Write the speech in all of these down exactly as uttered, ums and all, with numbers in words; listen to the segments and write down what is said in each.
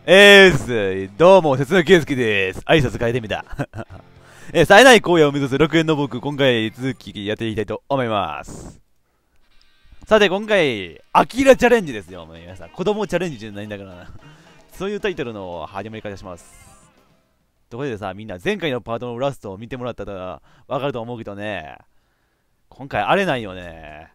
えーす、どうも、節の圭介です。挨拶変えてみた。えー、冴えない荒野を目指すろくえんの僕、今回続きやっていきたいと思います。さて、今回、アキラチャレンジですよ。皆さん、子供チャレンジじゃないんだからな。そういうタイトルの始まり方します。ところでさ、みんな前回のパートのラストを見てもらったらわかると思うけどね、今回あれないよね。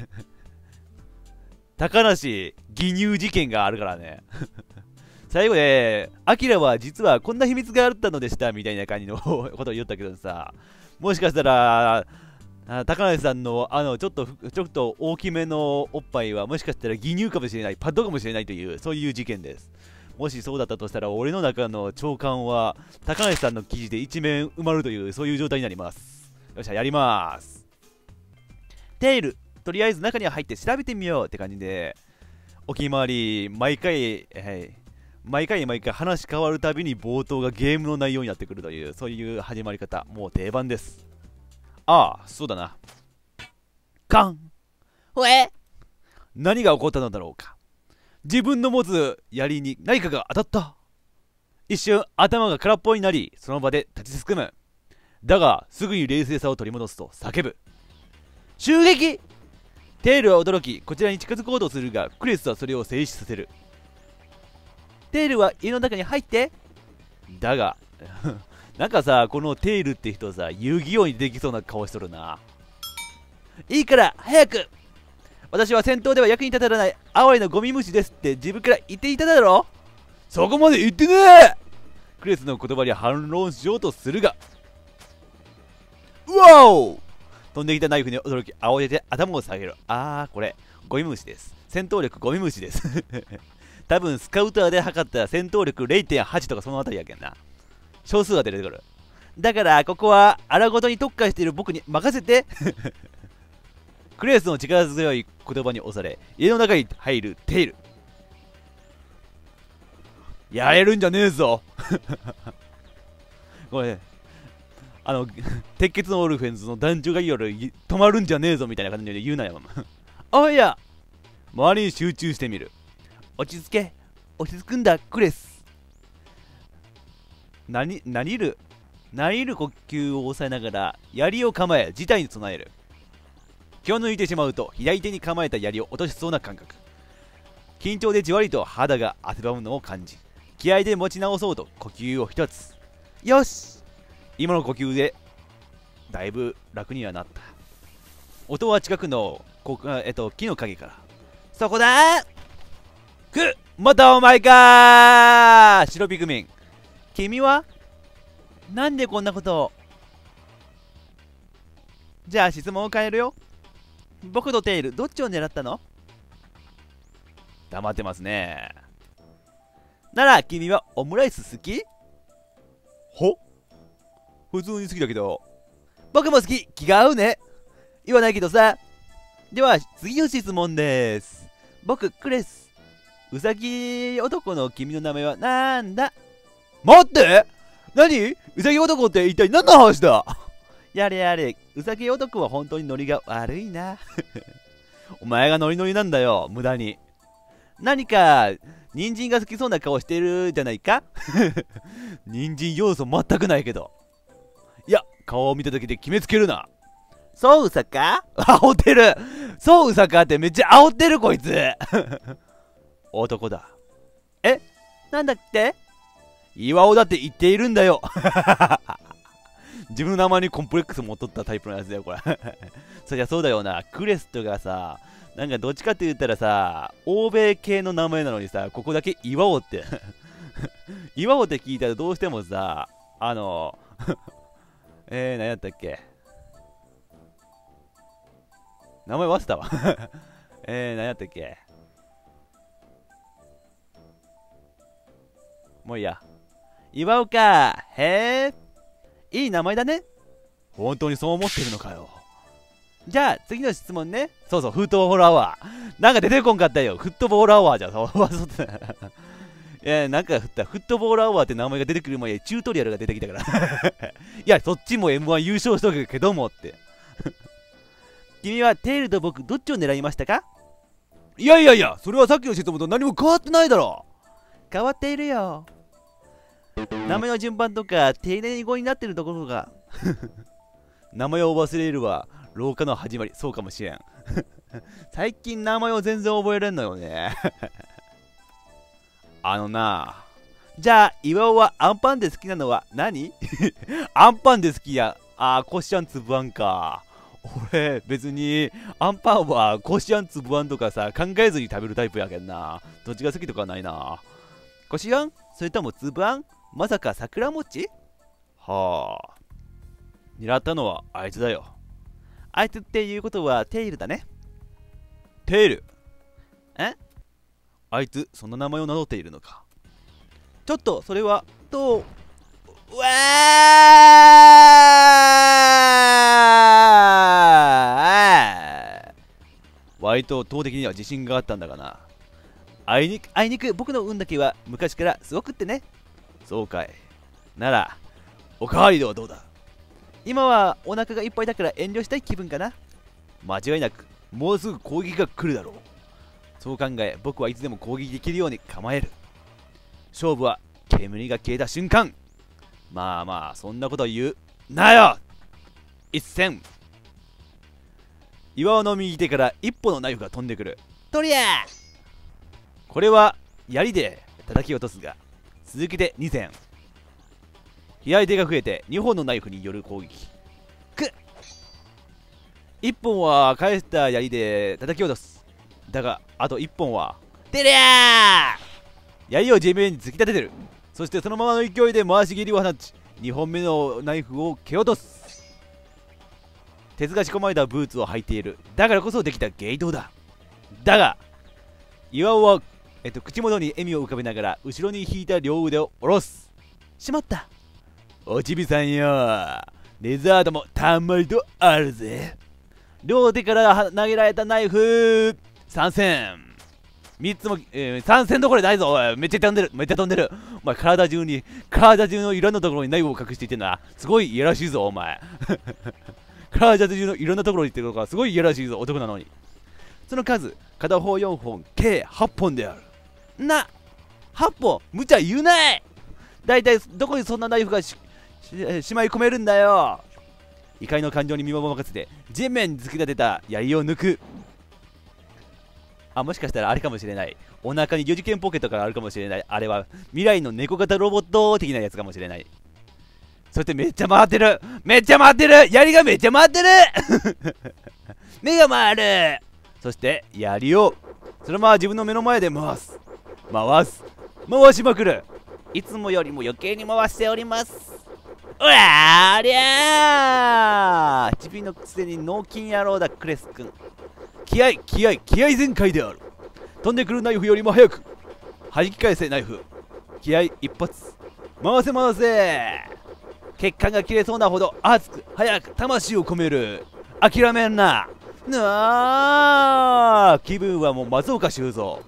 高梨義乳事件があるからね。最後で、アキラは実はこんな秘密があったのでしたみたいな感じのことを言ったけどさ、もしかしたら、高梨さんのあのちょっとちょっと大きめのおっぱいはもしかしたら義乳かもしれない、パッドかもしれないという、そういう事件です。もしそうだったとしたら、俺の中の長官は高梨さんの記事で一面埋まるという、そういう状態になります。よっしゃ、やります。テール、とりあえず中に入って調べてみようって感じで、お決まり、毎回、はい。毎回毎回話変わるたびに冒頭がゲームの内容になってくるという、そういう始まり方、もう定番です。ああ、そうだな。カン。ほえ？何が起こったのだろうか。自分の持つ槍に何かが当たった。一瞬頭が空っぽになり、その場で立ちすくむ。だが、すぐに冷静さを取り戻すと叫ぶ。襲撃！テールは驚き、こちらに近づこうとするが、クレスはそれを静止させる。テールは家の中に入って。だがなんかさ、このテールって人さ、遊戯王にできそうな顔しとるな。いいから早く。私は戦闘では役に立たない哀れなゴミ虫ですって自分から言っていただろう。そこまで言ってねえ。クレスの言葉に反論しようとするが、うわお！飛んできたナイフに驚き慌てて頭を下げる。あー、これゴミ虫です。戦闘力ゴミ虫です多分スカウターで測った戦闘力 れいてんはち とかそのあたりやけんな。少数が出てくる。だからここは荒ごとに特化している僕に任せてクレースの力強い言葉に押され、家の中に入るテイル。やれるんじゃねえぞこれ、あの、鉄血のオルフェンズの団長が言うより止まるんじゃねえぞみたいな感じで言うなよ。おいや、周りに集中してみる。落ち着け、落ち着くんだ、クレス。何、何る、何る呼吸を抑えながら、槍を構え、事態に備える。気を抜いてしまうと、左手に構えた槍を落としそうな感覚。緊張でじわりと肌が汗ばむのを感じ、気合で持ち直そうと呼吸を一つ。よし！今の呼吸で、だいぶ楽にはなった。音は近くの、こえっと、木の陰から。そこだー！く！またお前かー！白ピクミン。君は？なんでこんなことを？じゃあ質問を変えるよ。僕とテイル、どっちを狙ったの？黙ってますね。なら君はオムライス好き？ほ？普通に好きだけど。僕も好き。気が合うね。言わないけどさ。では次の質問です。僕クレス。うさぎ男の君の名前はなんだ？待って！何？うさぎ男って一体何の話だ？やれやれ、うさぎ男は本当にノリが悪いな。お前がノリノリなんだよ、無駄に。何か、人参が好きそうな顔してるじゃないか？人参要素全くないけど。いや、顔を見ただけで決めつけるな。そううさか？煽ってる！そううさかってめっちゃ煽ってるこいつ男だ。え？なんだって？岩尾だって言っているんだよ自分の名前にコンプレックス持っとったタイプのやつだよこれそりゃそうだよな。クレストがさ、なんかどっちかって言ったらさ、欧米系の名前なのにさ、ここだけ岩尾って岩尾って聞いたらどうしてもさ、あのえー、何やったっけ、名前忘れたわえー、何やったっけ、もういいや。岩尾か。へえ。いい名前だね。本当にそう思ってるのかよ。じゃあ次の質問ね。そうそう、フットボールアワー。なんか出てこんかったよ。フットボールアワーじゃん。そうそうそう。いや、なんかフットボールアワーって名前が出てくる前にチュートリアルが出てきたからいや、そっちも エムワン 優勝しとるけどもって君はテールと僕どっちを狙いましたか？いやいやいや、それはさっきの質問と何も変わってないだろう。 変わっているよ。名前の順番とか丁寧語になってるところが名前を忘れるは老化の始まり。そうかもしれん最近名前を全然覚えれんのよねあのな、じゃあ岩尾はアンパンで好きなのは何アンパンで好きや。あー、こしあんつぶあんか。俺別にアンパンはこしあんつぶあんとかさ考えずに食べるタイプやけんな。どっちが好きとかはないな。こしあんそれともつぶあん、まさか桜餅。はあ、狙ったのはあいつだよ。あいつっていうことはテイルだね。テイル？え？あいつそんな名前を名乗っているのか。ちょっとそれはと、うわー、割と投的には自信があったんだがな。あいにくあいにく僕の運だけは昔からすごくってね。そうかい。ならおかわりではどうだ。今はお腹がいっぱいだから遠慮したい気分かな。間違いなくもうすぐ攻撃が来るだろう。そう考え僕はいつでも攻撃できるように構える。勝負は煙が消えた瞬間。まあまあそんなこと言うなよ。一戦。岩尾の右手から一本のナイフが飛んでくる。とりゃこれは槍で叩き落とすが、続けてに戦。左手が増えてにほんのナイフによる攻撃。くっ、いっぽんは返した槍で叩き落とす。だがあといっぽんはてりゃー、槍を地面に突き立ててる。そしてそのままの勢いで回し蹴りを放ちにほんめのナイフを蹴落とす。鉄が仕込まれたブーツを履いている。だからこそできた芸当だ。だが岩尾は、えっと、口元に笑みを浮かべながら後ろに引いた両腕を下ろす。しまった、おちびさんよ、レザードもたんまりとあるぜ。両手から投げられたナイフさん戦。みっつも、えー、さん戦どころないぞ。おい、めっちゃ飛んでる、めっちゃ飛んでる。お前体中に体中のいろんなところにナイフを隠していってんな。すごいいやらしいぞお前体中のいろんなところに行ってるのがすごいいやらしいぞ男なのに。その数片方よんほん計はっぽんである。な、はっぽん無茶言うない。だいたいどこにそんなナイフが し, し, しまい込めるんだよ。怒りの感情に身を任せて地面に突き立てた槍を抜く。あ、もしかしたらあれかもしれない。お腹に四次元ポケットがあるかもしれない。あれは未来の猫型ロボット的なやつかもしれない。そしてめっちゃ回ってる、めっちゃ回ってる、槍がめっちゃ回ってる目が回る。そして槍をそのまま自分の目の前で回す回す回しまくる。いつもよりも余計に回しております。うわーりゃー、チビのくせに脳筋野郎だクレス君。気合い気合い気合い全開である。飛んでくるナイフよりも早く弾き返せナイフ。気合い一発回せ回せ。血管が切れそうなほど熱く早く魂を込める。諦めんな。なあ、気分はもう松岡修造。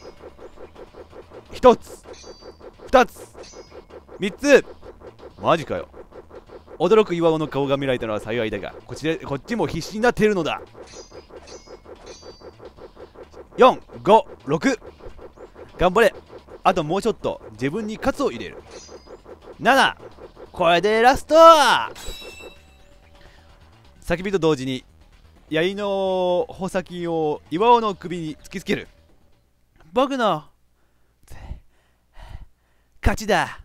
一つ二つ三つ。マジかよ。驚く岩尾の顔が見られたのは幸いだが、こっちでこっちも必死になっているのだ。よん、ご、ろく。頑張れ。あともうちょっと自分にカツを入れる。なな、これでラスト。叫びと同時に槍の穂先を岩尾の首に突きつける。僕の勝ちだ。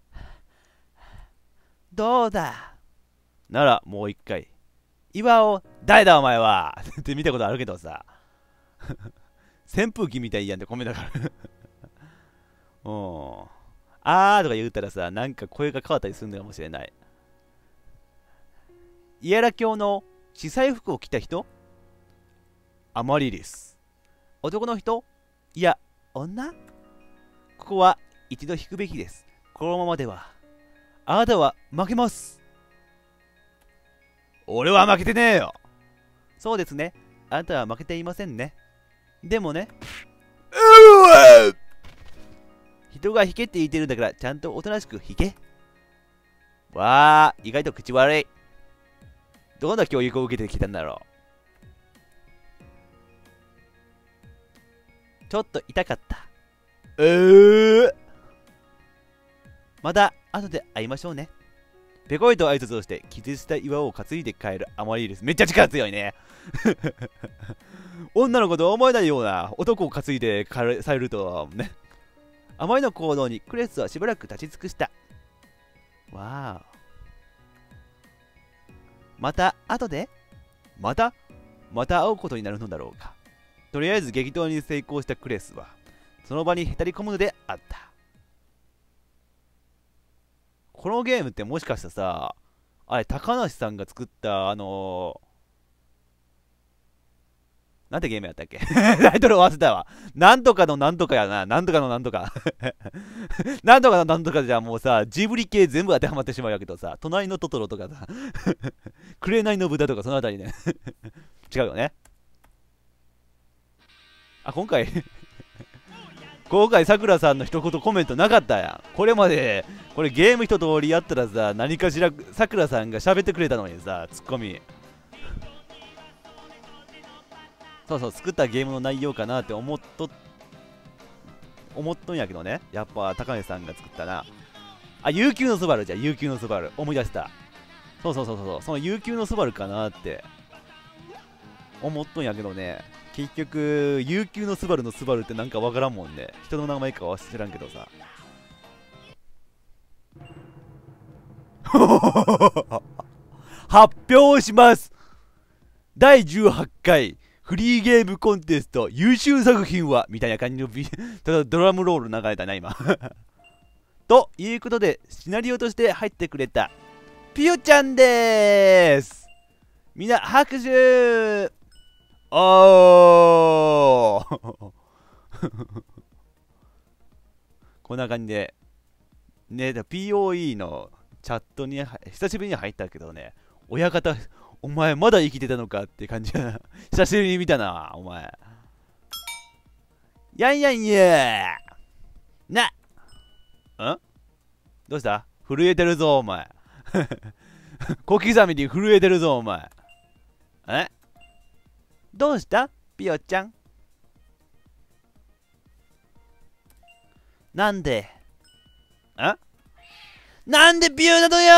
どうだ。ならもう一回。岩尾誰だお前はって見たことあるけどさ扇風機みたいやんって米だからうん、あーとか言ったらさ、なんか声が変わったりするのかもしれない。イエラ教の司祭服を着た人、アマリリス。男の人、いや女。ここは一度引くべきです。このままではあなたは負けます。俺は負けてねえよ。そうですね、あなたは負けていませんね。でもね、うわ、人が引けって言ってるんだからちゃんとおとなしく引け。わあ、意外と口悪い。どんな教育を受けてきたんだろう。ちょっと痛かった。 えー、また後で会いましょうね。ペコリと挨拶をして傷した岩を担いで帰るアマリリス。めっちゃ力強いね。女の子とは思えないような男を担いで帰されるとはね。あまりの行動にクレスはしばらく立ち尽くした。わー。また後でまたまた会うことになるのだろうか。とりあえず激闘に成功したクレスはその場にへたり込むのであった。このゲームってもしかしたらさ、あれ高梨さんが作ったあのー、なんてゲームやったっけ。タイトル忘れたわ。なんとかのなんとかやな。なんとかのなんとか。なんとかのなんとかじゃもうさ、ジブリ系全部当てはまってしまうやけどさ、隣のトトロとかさ、紅の豚とかそのあたりね。違うよね。あ、今回今回さくらさんの一言コメントなかったやん。これまでこれゲーム一通りやったらさ、何かしらさくらさんが喋ってくれたのにさ、ツッコミ。そうそう、作ったゲームの内容かなって思っと思っとんやけどね。やっぱ高根さんが作ったな。あ、悠久のスバルじゃ、悠久のスバル思い出した。そうそうそうそう、その悠久のスバルかなって思っとんやけどね。結局悠久のスバルのスバルってなんかわからんもんね。人の名前かは知らんけどさ。発表します。だいじゅうはちかいフリーゲームコンテスト優秀作品はみたいな感じのビドラムロール流れたな今。ということでシナリオとして入ってくれたピヨちゃんでーす。みんな拍手。おー。こんな感じでね、ピーオーイー のチャットに久しぶりに入ったけどね、親方お前まだ生きてたのかって感じやな。久しぶりに見たなお前。やんやんやーな。んどうした？震えてるぞお前。小刻みに震えてるぞお前。えどうしたピヨちゃん。なんでんなんでピヨなのよ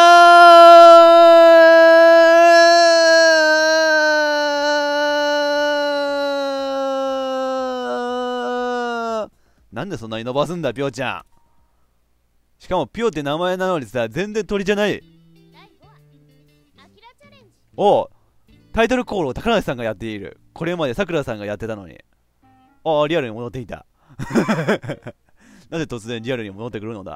ー。なんでそんなに伸ばすんだピヨちゃん。しかもピヨって名前なのにさ、全然鳥じゃない。おう、タイトルコールを高梨さんがやっている。これまでさくらさんがやってたのに。ああ、リアルに戻っていた。なぜ突然リアルに戻ってくるのだ。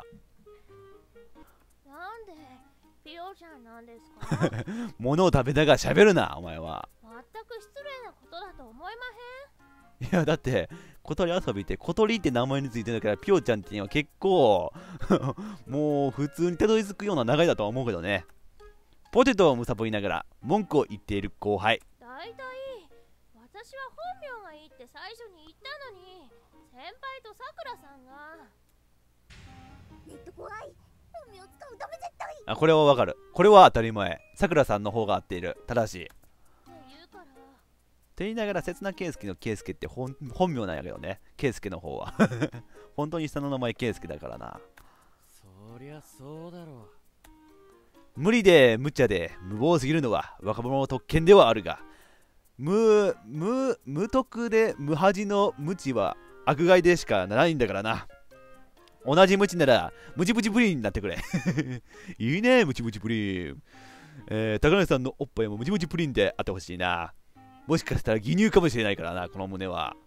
なんでピヨちゃんなんですか。 物を食べながら喋るなお前は。 全く失礼なことだと思いまいやだって小鳥遊びって小鳥って名前についてるからピヨちゃんっていうのは結構もう普通にたどり着くような流れだとは思うけどね。ポテトをむさぼりながら文句を言っている後輩。 だいたい私は本名がいいって最初に言ったのに、先輩とさくらさんがネット怖い、本名使うダメ絶対。 あ、これはわかる。これは当たり前。さくらさんの方が合っている。正しいって言うからと言いながら、刹那圭介の圭介って本本名なんやけどね。圭介の方は本当に下の名前圭介だからな。 そりゃそうだろう。 無理で無茶で無謀すぎるのは若者の特権ではあるが、無無無徳で無恥の無知は悪害でしかないんだからな。同じ無知ならムチムチプリンになってくれ。いいねムチムチプリン。えー、高梨さんのおっぱいもムチムチプリンであってほしいな。もしかしたら義乳かもしれないからな、この胸は。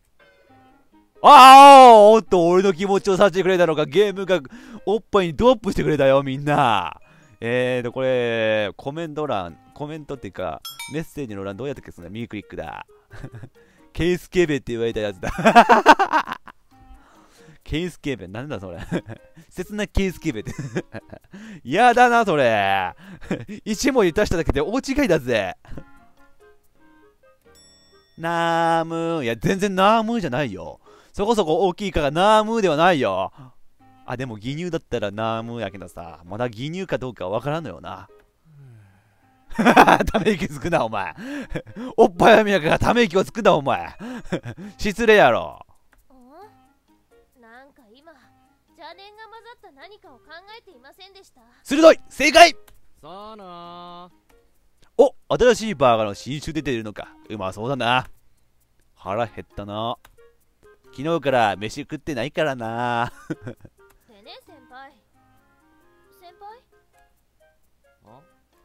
ああ、おっと俺の気持ちをさせてくれたのか。ゲームがおっぱいにドアップしてくれたよみんな。えーとこれコメント欄、コメントっていうかメッセージの欄どうやって消すんだ。右クリックだ。ケイスケベって言われたやつだ。ケイスケベなんだそれ。切なケイスケベって。やだなそれ。一文字足しただけで大違いだぜ。ナームー。いや全然ナームーじゃないよ。そこそこ大きいからナームーではないよ。あ、でも義乳だったらナームやけどさ、まだ義乳かどうかわからんのよな。ため息つくなお前。おっぱいはみやからため息をつくなお前。失礼やろ。 なんか念が混ざった何かを考えていませんでした。 鋭い正解。 さあなお、新しいバーガーの新種出てるのか。うまそうだな。腹減ったな。昨日から飯食ってないからな。 でね、先輩。先輩あ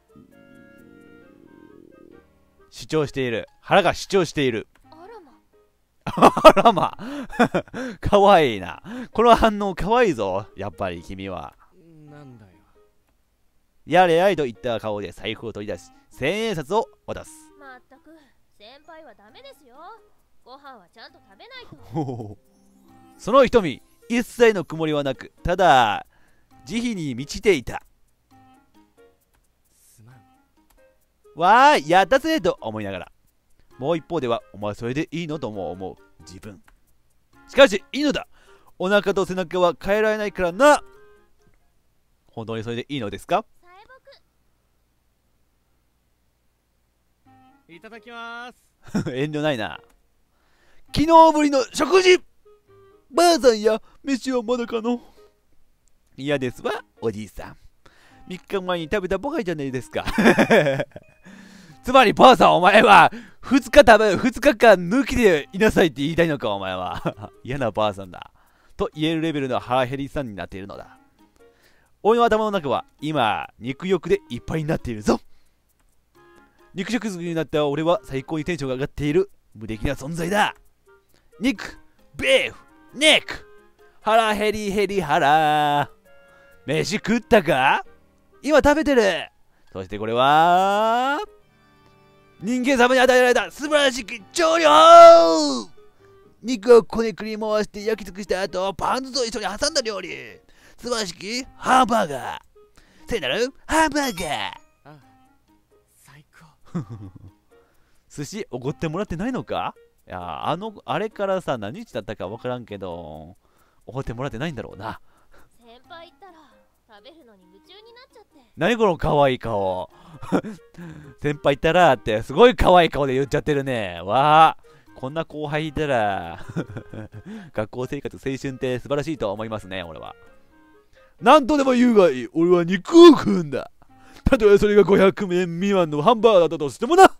主張している。腹が主張している。 あらま。 あらま。かわいいな。この反応かわいいぞ。やっぱり君は。 なんだよ。 やれやれと言った顔で財布を取り出し、千円札を渡す。 まったく、先輩はダメですよ。ご飯はちゃんと食べないと。 ほほほその瞳、一切の曇りはなく、ただ慈悲に満ちていた。 すまん。 わーい、やったぜと思いながら、もう一方では、お前それでいいのとも思う自分。しかしいいのだ。お腹と背中は変えられないからな。本当にそれでいいのですか？ さえいただきます。 遠慮ないな。昨日ぶりの食事。ばあさんや飯はまだかの？嫌ですわ、おじいさん。みっかまえに食べたばかりじゃないですか。つまりばあさん、お前はふつか食べふつかかん抜きでいなさいって言いたいのか、お前は。嫌なばあさんだと言えるレベルの腹減りさんになっているのだ。俺の頭の中は今肉欲でいっぱいになっているぞ。肉食好きになった俺は最高にテンションが上がっている無敵な存在だ。肉、ビーフ、ネック、腹減り減り腹。飯食ったか？今食べてる。そしてこれは人間様に与えられた素晴らしき調理法。肉をこねくり回して焼き尽くした後、パン酢と一緒に挟んだ料理。素晴らしきハンバーガー。聖なるハンバーガー。 あ、最高。 寿司おごってもらってないのか？いや、あのあれからさ、何日だったか分からんけど、おごってもらってないんだろうな。 先輩言ったら食べるのに夢中になっちゃって。 何この可愛い顔。先輩いたらってすごい可愛い顔で言っちゃってるね。わあ、こんな後輩いたら学校生活青春って素晴らしいと思いますね、俺は。なんとでも言うがいい、俺は肉を食うんだ。たとえそれがごひゃくえん未満のハンバーガーだとしてもな。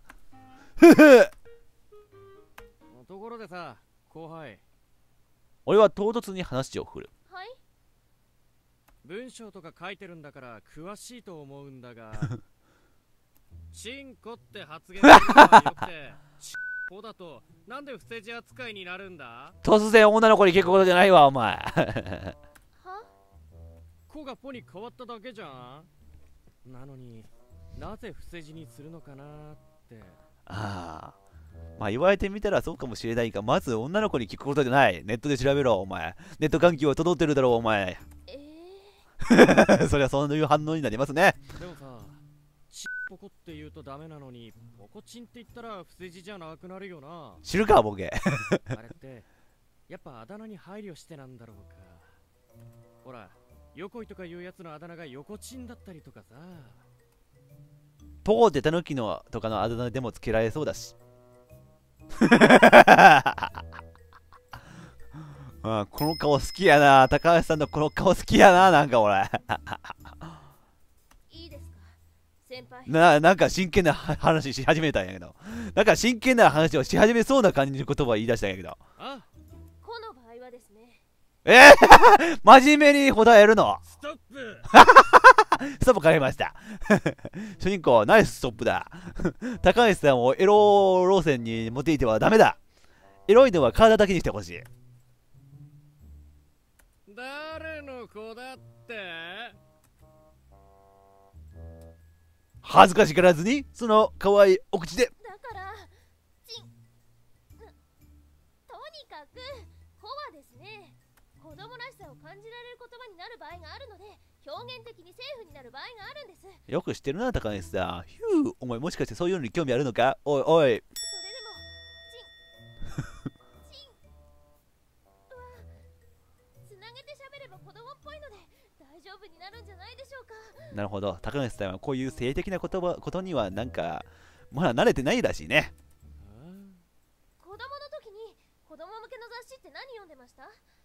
ところでさ、後輩。 俺は唐突に話を振る。 はい。 文章とか書いてるんだから詳しいと思うんだが、チンコって発言するのはよくて、チンコだとなんで不正字扱いになるんだ？ 突然女の子に聞くことじゃないわ、お前。 は？ コがポに変わっただけじゃん。なのになぜ伏せ字にするのかなって。 ああ、まあ言われてみたらそうかもしれないが、まず女の子に聞くことじゃない。ネットで調べろ、お前。ネット環境は整ってるだろう、お前。 えー、そりゃそういう反応になりますね。 でもさ、チンポコって言うとダメなのに、ポコチンって言ったら伏せ字じゃなくなるよな。 知るか、ボケ。 あれってやっぱあだ名に配慮してなんだろうか。ほら、横井とかいうやつのあだ名が横チンだったりとかさ。 ポコってタヌキのとかのあだ名でもつけられそうだし。あ、この顔好きやな。高橋さんのこの顔好きやな。なんか俺。 いいですか、先輩。 な、なんか真剣な話し始めたんやけど。なんか真剣な話をし始めそうな感じの言葉を言い出したんやけど。 あ、 この場合はですね。 えー、真面目に答えるの？ ストップ。 ストップかけました。主人公、ナイスストップだ。高橋さんをエロ路線に持っていてはダメだ。エロいのは体だけにしてほしい。 誰の子だって？ 恥ずかしがらずに、その可愛いお口で。 だからちんとにかく子はですね、子供らしさを感じられる言葉になる場合があるので、表現的にセーフになる場合があるんです。 よく知ってるな、高橋さん。ヒュー、お前もしかしてそういうのに興味あるのか？おいおい。 それでもチンチンはつなげて喋れば子供っぽいので大丈夫になるんじゃないでしょうか。 なるほど、高橋さんはこういう性的な言葉ことにはなんかまだ慣れてないらしいね。 子供の時に子供向けの雑誌って何読んでました？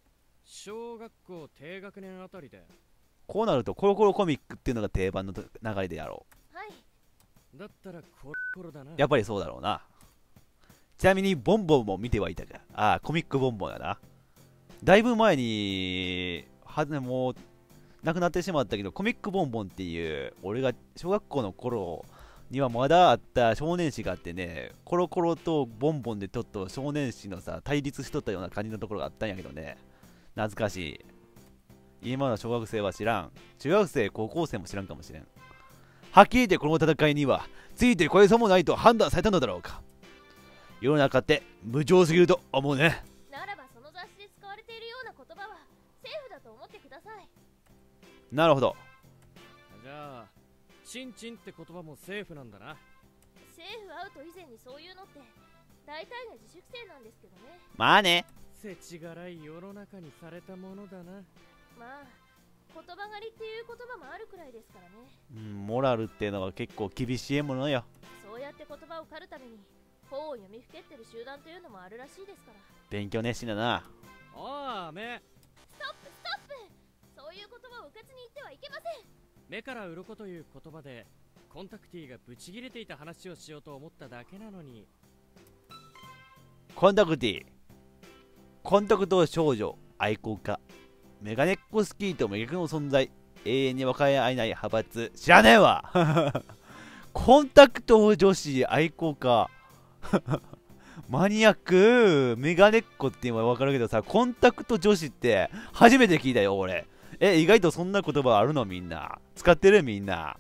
小学校低学年あたりで。 こうなるとコロコロコミックっていうのが定番の流れでやろう。 はい。 だったらコロコロだな。 やっぱりそうだろうな。ちなみにボンボンも見てはいたか。ああ、コミックボンボンやな。だいぶ前にはもう亡くなってしまったけど、コミックボンボンっていう俺が小学校の頃にはまだあった少年誌があってね、コロコロとボンボンでちょっと少年誌のさ対立しとったような感じのところがあったんやけどね、懐かしい。今の小学生は知らん。中学生高校生も知らんかもしれん。はっきり言ってこの戦いにはついてこれさもないと判断されたのだろうか。世の中って無情すぎると思うね。 ならばその雑誌で使われているような言葉はセーフだと思ってください。 なるほど。 じゃあチンチンって言葉もセーフなんだな。 セーフアウト以前にそういうのって大体が自粛性なんですけどね。 まあね。 せちがらい世の中にされたものだな。 まあ言葉狩りっていう言葉もあるくらいですからね。 うん、モラルっていうのは結構厳しいものよ。 そうやって言葉を狩るために本を読みふけってる集団というのもあるらしいですから。 勉強熱心だな。 ああ、目。 ストップストップ、そういう言葉をうかつに言ってはいけません。 目から鱗という言葉でコンタクティがブチギレていた話をしようと思っただけなのに。 コンタクティコンタクト少女愛好家メガネっ子スキーと真逆の存在、永遠に分かり合えない派閥。知らねえわコンタクト女子愛好家マニアックメガネっ子っていうのは分かるけどさ、コンタクト女子って初めて聞いたよ俺。え、意外とそんな言葉あるの？みんな使ってる？みんな。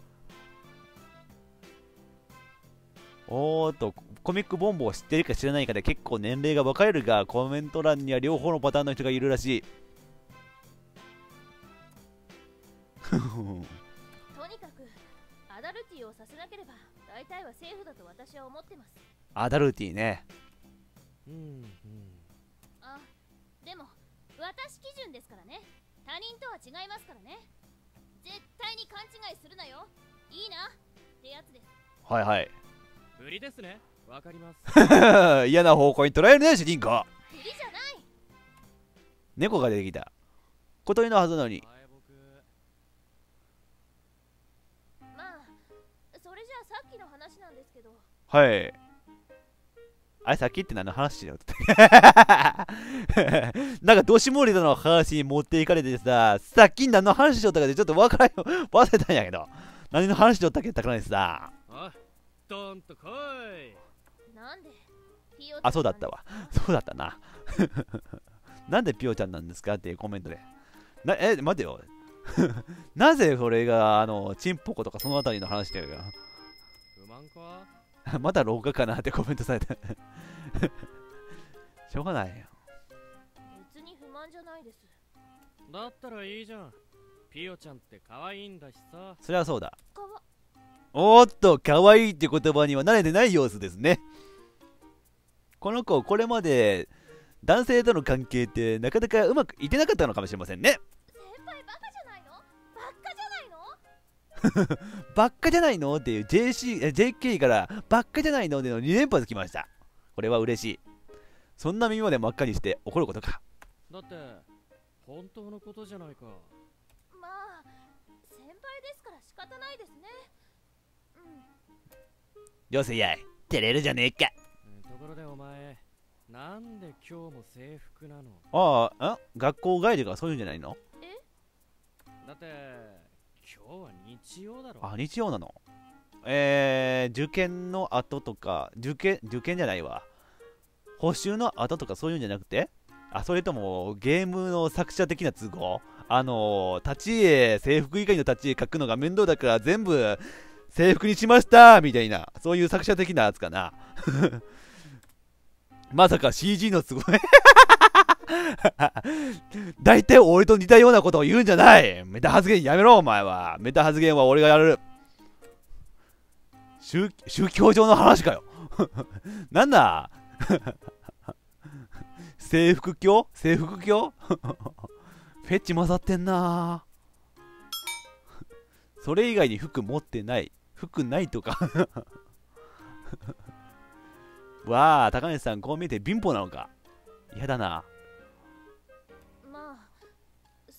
おーっと、コミックボンボンを知ってるか知らないかで結構年齢が分かれるが、コメント欄には両方のパターンの人がいるらしいとにかくアダルティをさせなければ大体はセーフだと私は思ってます。 アダルティね。 うんうん。 あ、でも私基準ですからね。他人とは違いますからね。絶対に勘違いするなよ。いいなってやつです。 はいはい。 売りですね。わかります。 嫌な方向に捉えるね主人公。 売りじゃない。 猫が出てきた。小鳥のはずなのに。 まあそれじゃあさっきの話なんですけど。 はい。あれさっきって何の話しようってなんかどしもりだの話に持っていかれてさ、さっき何の話しよったかでちょっと分からん忘れたんやけど、何の話しよったっけってからにさ。 あ、ドンと来い。 なんでピオあ、そうだったわ。そうだったななんでピオちゃんなんですかっていうコメントで。なえ、待てよなぜそれがあのチンポコとかそのあたりの話だよ不満かまた廊下かなってコメントされたしょうがないよ。 別に不満じゃないです。 だったらいいじゃん。ピオちゃんって可愛いんだしさ。 そりゃそうだ。 かわおーっと、可愛いって言葉には慣れてない様子ですね。この子、これまで男性との関係ってなかなかうまくいってなかったのかもしれませんね。 先輩バカじゃないの？バカじゃないの？ ばっかじゃないのっていう ジェーシー え ジェーケー からばっかじゃないのでのに連発きました。これは嬉しい。そんな耳まで真っ赤にして怒ることか。 だって本当のことじゃないか。 まあ先輩ですから仕方ないですね。 よせやい、照れるじゃねえか。 ところでお前、なんで今日も制服なの？ ああ、あ学校帰りとかそういうんじゃないの？ え？ だって今日は日曜だろ。 あ、日曜なの。えー、受験の後とか、受験、受験じゃないわ。補習の後とかそういうんじゃなくて、あ、それともゲームの作者的な都合、あのー、立ち絵、制服以外の立ち絵描くのが面倒だから全部制服にしましたみたいな、そういう作者的なやつかなまさか シージー のすごい大体俺と似たようなことを言うんじゃない。メタ発言やめろお前は。メタ発言は俺がやる。宗, 宗教上の話かよなんだ制服教制服教フェチ混ざってんなそれ以外に服持ってない、服ないとかわあ、高梨さんこう見えて貧乏なのか。嫌だな。 まあ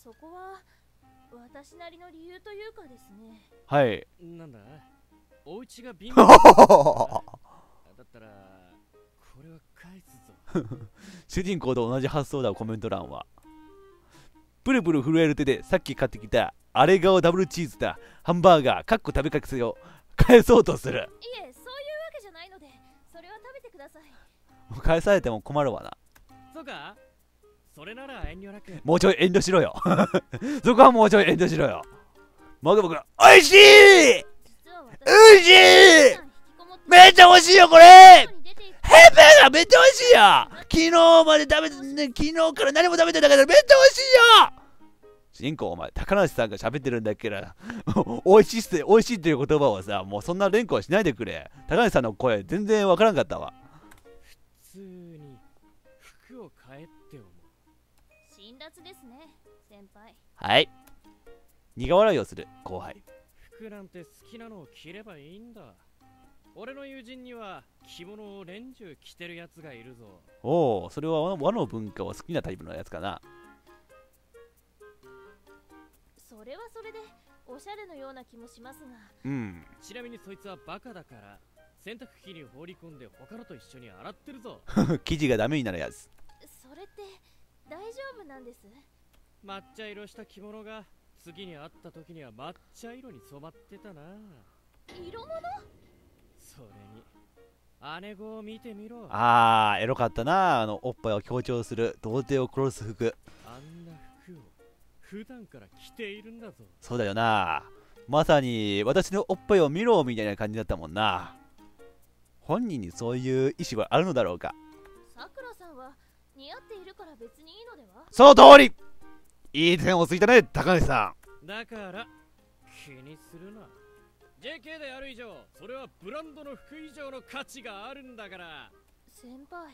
そこは私なりの理由というかですね。 はい。 なんだ、お家が貧乏だったらこれは返すぞ。 主人公と同じ発想だ。コメント欄はプルプル震える手でさっき買ってきたあれ顔ダブルチーズだハンバーガーかっこ食べかけせを返そうとする。 いえ、そういうわけじゃないので、それは食べてください。 返されても困るわな。 そうか、それなら遠慮なく。 もうちょい遠慮しろよ。そこはもうちょい遠慮しろよ。もぐもぐおいしい、おいしい、めっちゃ美味しいよこれ。ヘンベーがめっちゃ美味しいよ。昨日まで食べて、ね、昨日から何も食べてなかったらめっちゃ美味しいよ。主人公お前高梨さんが喋ってるんだっけな。美味しいっす、美味しいっていう言葉をさ、もうそんな連呼はしないでくれ。高梨さんの声全然わからんかったわ。 普通に服を買えって思う。 辛辣ですね、先輩。 はい。苦笑いをする後輩。 服なんて好きなのを着ればいいんだ。俺の友人には着物を連中着てるやつがいるぞ。 おお、それは和の文化を好きなタイプのやつかな。 それはそれでおしゃれのような気もしますが。 うん。 ちなみにそいつはバカだから洗濯機に放り込んで他のと一緒に洗ってるぞ。 生地がダメになるやつ。 それって大丈夫なんです？ 抹茶色した着物が次に会った時には抹茶色に染まってたな。 色物？ それに姉子を見てみろ。 あー、エロかったな。あのおっぱいを強調する童貞を殺す服。 あんな服を普段から着ているんだぞ。 そうだよな。まさに私のおっぱいを見ろみたいな感じだったもんな。本人にそういう意思はあるのだろうか。 さくらさんは似合っているから別にいいのでは？ その通り。いい点をついたね高橋さん。だから気にするな。 ジェーケー である以上それはブランドの服以上の価値があるんだから。 先輩。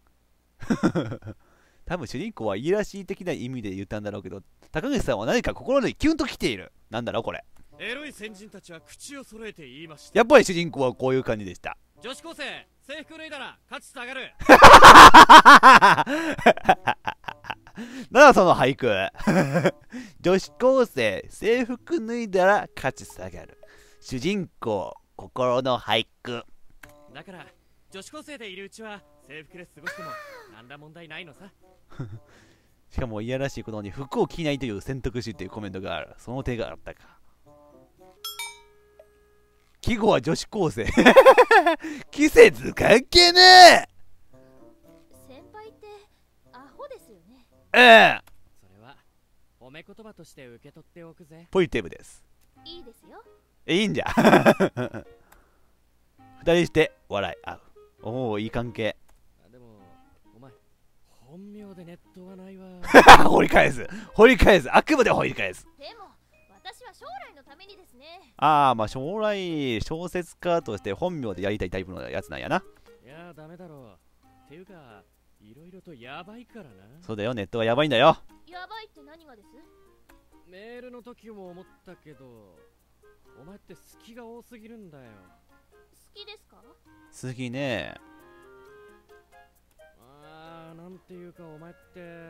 多分主人公はいいらしい的な意味で言ったんだろうけど、高橋さんは何か心にキュンときている。なんだろうこれ。 エロい先人たちは口を揃えて言いました。 やっぱり主人公はこういう感じでした。 女子高生制服脱いだら価値下がる。 なんだその俳句。女子高生制服脱いだら価値下がる。主人公心の俳句だから、女子高生でいるうちは制服で過ごしても何ら問題ないのさ。 しかもいやらしいことに服を着ないという選択肢っていうコメントがある。その手があったか。季語は女子高生。季節関係ねえ。 先輩ってアホですよね。 ええ。 それは褒め言葉として受け取っておくぜ。 ポジティブです。 いいですよ。 いいんじゃ。二人して笑い合う。おお、いい関係。 でもお前本名でネットはないわ。 掘り返す掘り返す、あくまで掘り返す。 でも私は将来のためにですね。 ああ、まあ将来小説家として本名でやりたいタイプのやつなんやな。 いやダメだろう。っていうかいろいろとやばいからな。 そうだよ、ネットはやばいんだよ。 やばいって何がです？ メールの時も思ったけどお前って隙が多すぎるんだよ。 好きですか？ 好きね。 あー、なんていうかお前って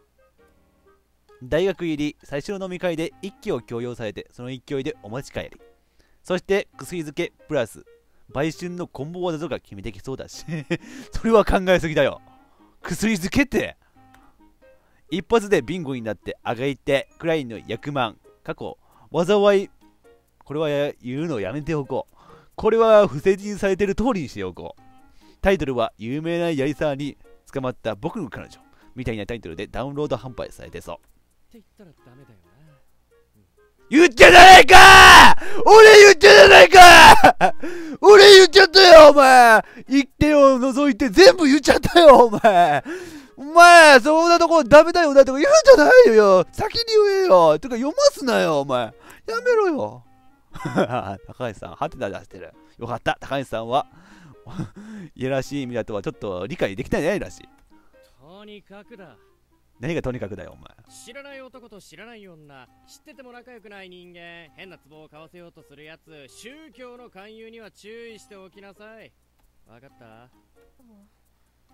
大学入り最初の飲み会で一気を強要されて、その勢いでお持ち帰り。そして薬漬けプラス売春のコンボ技とか決めてきそうだし。それは考えすぎだよ。薬漬けって一発でビンゴになってあがいてくらいの役満過去災い。これは言うのをやめておこう。これは不正人されてる通りにしておこう。タイトルは有名なやりさに捕まった僕の彼女みたいなタイトルでダウンロード販売されてそう。 って言ったらダメだよな。 言っちゃないか。俺言っちゃないか。俺言っちゃったよお前。一点を除いて全部言っちゃったよお前。お前そんなところダメだよなとか言うんじゃないよ。先に言えよ。てか読ますなよお前。やめろよ。高橋さんハテナ出してる。よかった。高橋さんはいやらしい意味だとはちょっと理解できてないらしい。 とにかくだ。 何がとにかくだよお前。 知らない男と知らない女、知ってても仲良くない人間、変なツボを買わせようとするやつ、宗教の勧誘には注意しておきなさい。わかった？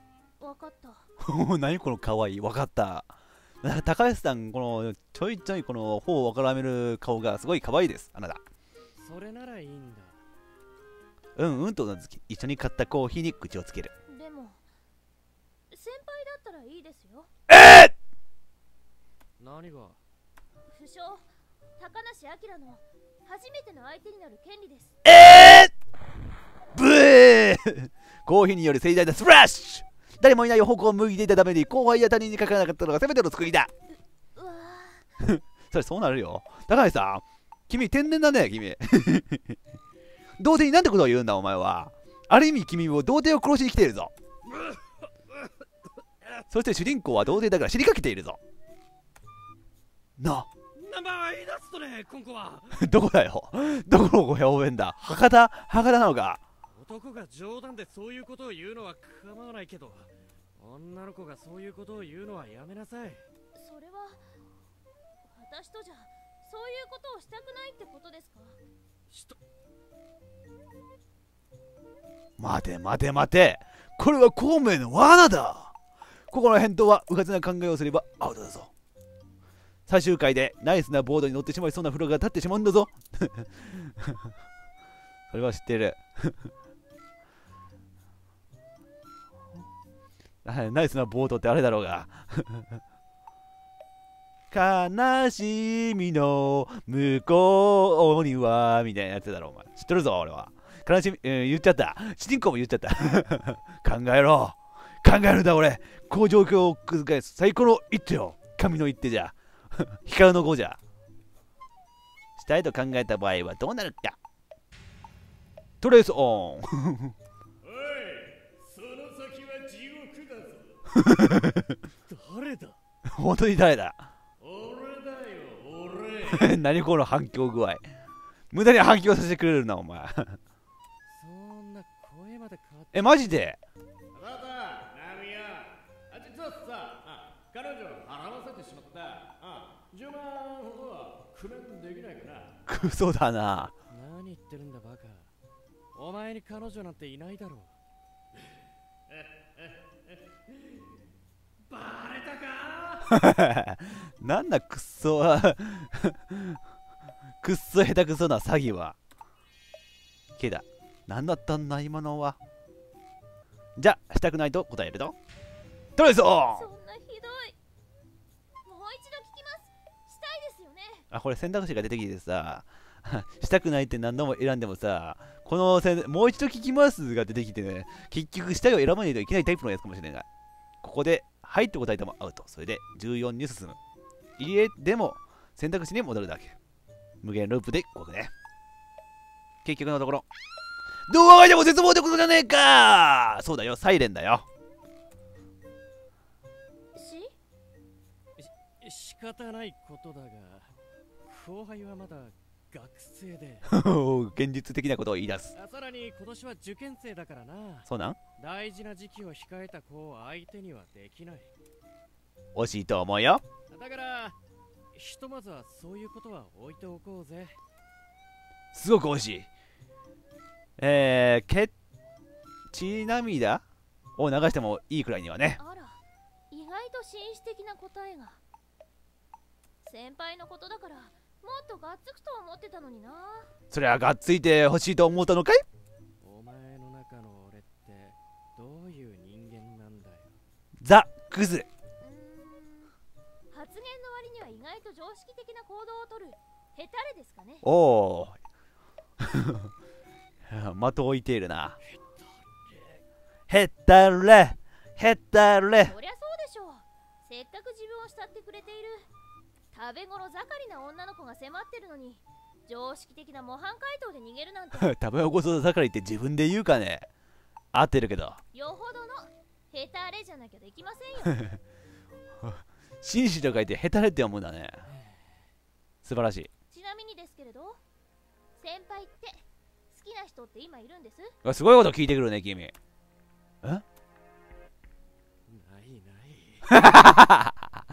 わかった。 何このかわいい。わかった。 高橋さん、このちょいちょいこの頬をわからめる顔がすごい可愛いです、あなた。 それならいいんだ。 うんうんとうなずき、一緒に買ったコーヒーに口をつける。 でも先輩だったらいいですよ。 えー、 何が？ 不詳高梨明の初めての相手になる権利です。 えー、ブーコーヒーによる盛大なスプラッシュ。誰もいない方向を向いていたために後輩や他人にかからなかったのがせめての救いだ。 うわそれそうなるよ。高橋さん、君天然だね、君。童貞になんてことを言うんだ、お前は。ある意味君も童貞を殺しに来ているぞ。そして主人公は童貞だから知りかけているぞ。なあ。 名前言い出すとね、今後は。 どこだよ。どこのご表現だ。博多博多なのか。 男が冗談でそういうことを言うのは構わないけど、女の子がそういうことを言うのはやめなさい。 それは私とじゃそういうことをしたくないってことですか？ しと待て待て待て、これは孔明の罠だ。ここの返答はうかつな考えをすればアウトだぞ。最終回でナイスなボードに乗ってしまいそうなフロが立ってしまうんだぞ。それは知ってる。ナイスなボードってあれだろうが。悲しみの向こうにはみたいなやつだろお前。知っとるぞ俺は。悲しみ、えー、言っちゃった。主人公も言っちゃった。考えろ。考えるんだ俺。こう状況を覆す最高の一手よ。神の一手じゃ。光の碁じゃ。したいと考えた場合はどうなるか。トレースオン。 おい、その先は地獄だぞ。誰だ？ 本当に誰だ？ 俺だよ、俺。 何この反響具合。無駄に反響させてくれるなお前。 そんな声まで変わって。 えマジで？ あなた、ナミヤ、あ、実はさ、あ、彼女を払わせてしまった。あ、じゅうまんほどは工面できないかな。 クソだな。 何言ってるんだバカ。お前に彼女なんていないだろう。バレたか。 なんだクソくっそ下手くそな詐欺は。けだ。何だったんだ今のは。じゃしたくないと答えるととりあえずそんなひどい。もう一度聞きます。したいですよね。 あこれ選択肢が出てきてさしたくないって何度も選んでもさ、このせんもう一度聞きますが出てきてね、結局したいを選ばないといけないタイプのやつかもしれない。ここではいって答えてもアウト。それでじゅうよんに進む。いいえでも選択肢に戻るだけ。無限ループでこくね。結局のところどうあがいても絶望ってことじゃねえか。そうだよ、サイレンだよ。 しし仕方ないことだが、後輩はまだ学生で現実的なことを言い出す。 さらに今年は受験生だからな。 そうなん？ 大事な時期を控えた子を相手にはできない。 惜しいと思うよ。 だからひとまずはそういうことは置いておこうぜ。 すごく惜しい。えー、け血涙を流してもいいくらいにはね。 あら、意外と紳士的な答えが。先輩のことだからもっとがっつくと思ってたのにな。 そりゃがっついて欲しいと思ったのかい？ お前の中の俺ってどういう人間なんだよ。 ザ・クズ。 うーん、発言の割には意外と常識的な行動をとるヘタレですかね。 おお的を置いているな。ヘタレヘタレ。 そりゃそうでしょう。せっかく自分を慕ってくれている食べ頃盛りな女の子が迫ってるのに、常識的な模範解答で逃げるなんて食べこそ盛りって自分で言うかね。合ってるけどよほどのヘタレじゃなきゃできませんよ。 紳士と書いてヘタレって読むんだね。素晴らしい。 ちなみにですけれど、先輩って好きな人って今いるんです？ うわすごいこと聞いてくるね君。えないない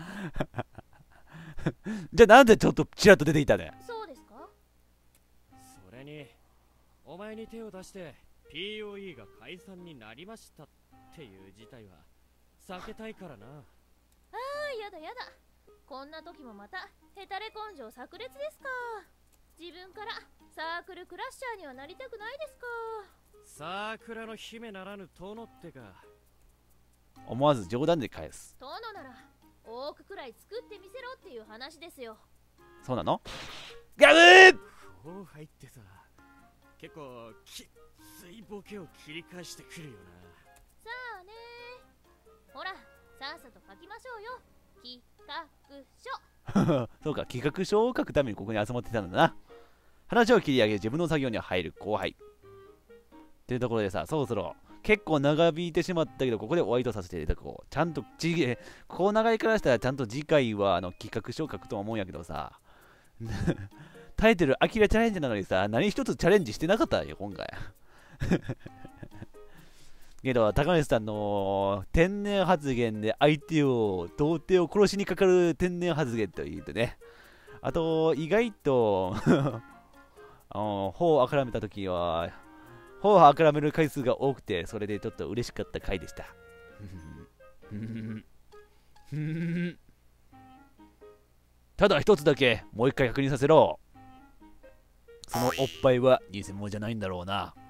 じゃあなんでちょっとちらっと出てきたね。 そうですか？ それにお前に手を出して ピーオーイー が解散になりましたっていう事態は避けたいからな。 ああ、やだやだ。 こんな時もまたヘタレ根性炸裂ですか。自分からサークルクラッシャーにはなりたくないですか。 サークラの姫ならぬ殿ってか。 思わず冗談で返す。 殿なら多くくらい作ってみせろっていう話ですよ。 そうなの？ガブー！ 後輩ってさ、結構きついボケを切り返してくるよな。 さあねー、ほらさっさと書きましょうよ、企画書。 そうか、企画書を書くためにここに集まってたんだな。話を切り上げ自分の作業に入る後輩というところでさ、そろそろ結構長引いてしまったけど、ここでお相手させていただこう。ちゃんとちこう長いからしたらちゃんと次回はあの企画書を書くと思うんやけどさタイトル「アキラチャレンジ」なのにさ、何一つチャレンジしてなかったよ今回けど高梨さんの天然発言で相手を童貞を殺しにかかる天然発言というとね、あと意外とあの頬をあからめた時は頬をあからめる回数が多くて、それでちょっと嬉しかった回でしたただ一つだけもう一回確認させろ。そのおっぱいは偽物じゃないんだろうな。